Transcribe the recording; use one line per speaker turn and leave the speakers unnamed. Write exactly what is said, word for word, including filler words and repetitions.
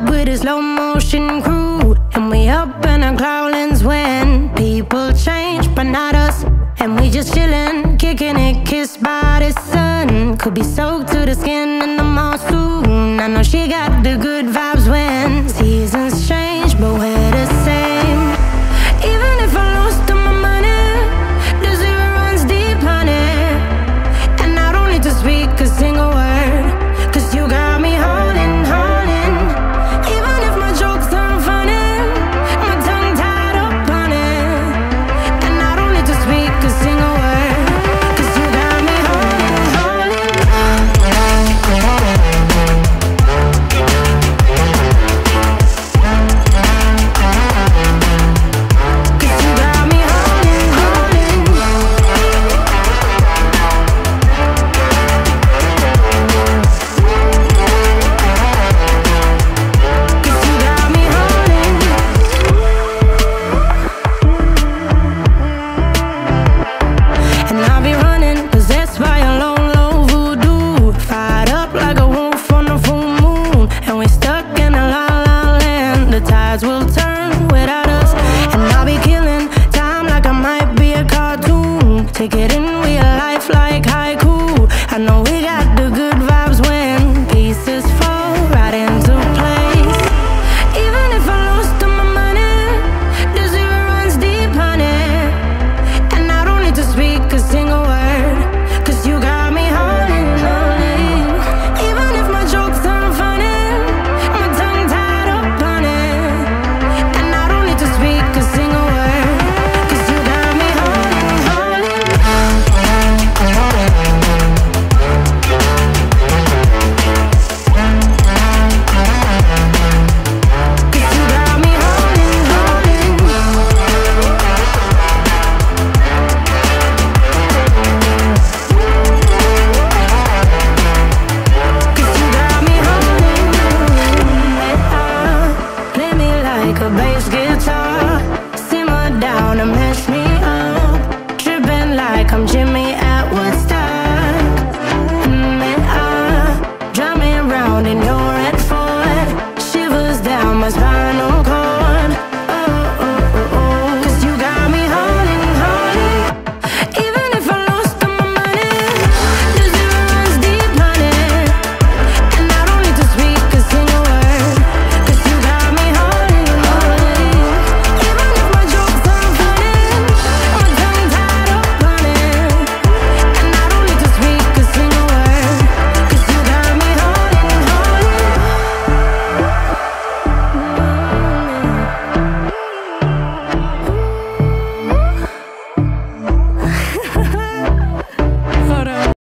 with a slow motion crew, and we up in our growlings when people change, but not us. And we just chillin', kicking it, kissed by the sun. Could be soaked to the skin in the mall soon. I know she got the good vibes when